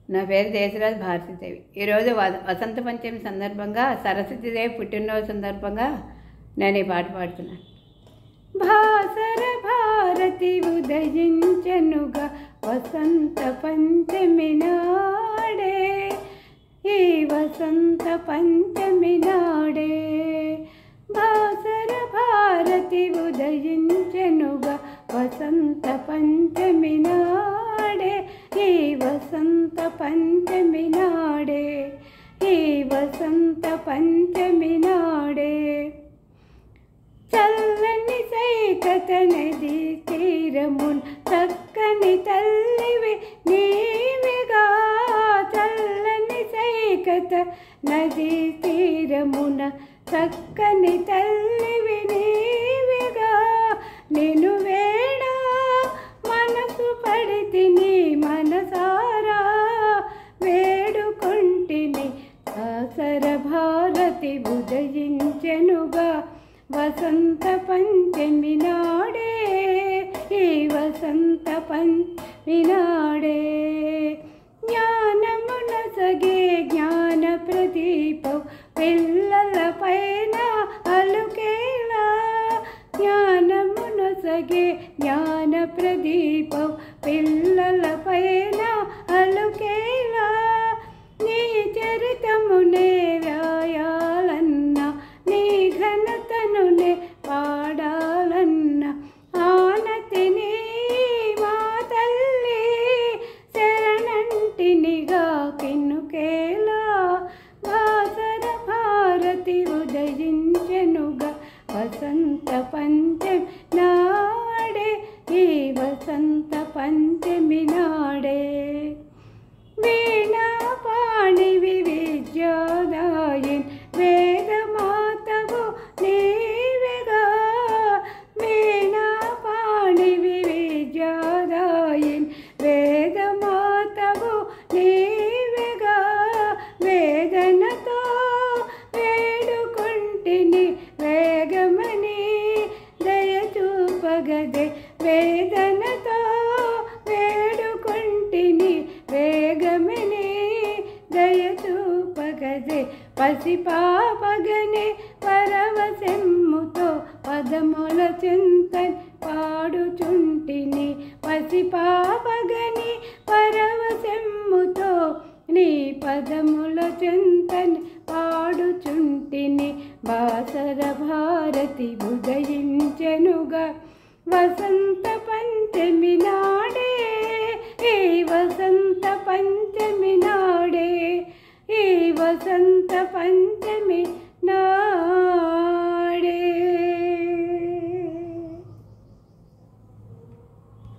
నా పేరు దేశరాజ్ భారతీదేవి. ఈరోజు వసంత పంచమి సందర్భంగా, సరస్వతీదేవి పుట్టినరోజు సందర్భంగా నేను ఈ పాట పాడుతున్నాను. భాసర భారతి ఉదయించెనుగా వసంత పంచమి నాడే, ఈ వసంత పంచమి నాడే. భాసర భారతి ఉదయించెనుగా వసంత పంచమి నాడే, ఈ వసంత పంచమి నాడే, ఈ వసంత పంచమి నాడే. చల్లని సైకత నది తీరమున్ చక్కని తల్లివి నీవిగా, చల్లని సైకత నది తీరమున చక్కని తల్లివి నీవిగా. నిన్ను వేడ మనసు పడితిని మనసారా వేడుకొంటిని, భాసర భారతి ఉదయించెనుగా వసంత పంచమి నాడే, ఈ వసంత పంచమి నాడే. జ్ఞానమున సగే జ్ఞాన ప్రదీపం పిల్లల పైన అలుకేలా, జ్ఞానమున సగే జ్ఞాన ప్రదీపం పిల్లల పైన అలుకేలా. నీ చరితమునే రాయాలన్నా, నీ ఘనతనునే పాడాలన్నా, ఆనతిని మా తల్లి శరణంటినిగా కిన్నుకేలా. భాసర భారతి ఉదయించెనుగా వసంత పంచమి నాడే, ఈ వసంత పంచమి నాడే. వీణా పాణివి విద్యాదాయిన్ వేదమాతవు నీవెగా, వీణా పాణివి విద్యాదాయిన్ వేదమాతవు నీవెగా. వేదనతో వేడుకొంటిని వేగమని దయచూపగదే, వేదనతో వేడుకొంటిని వేగమని దయచూపగదే. పసిపాపగనే పరవశమ్ముతో పదముల చింతన్ పాడుచుంటిని, పసిపాపగని పరవశమ్ముతో నీ పదముల చింతన్ పాడుచుంటిని. భాసర భారతి ఉదయించెనుగా వసంత పంచమి నాడే, ఈ వసంత పంచమి నాడే, ఈ వసంత పంచమి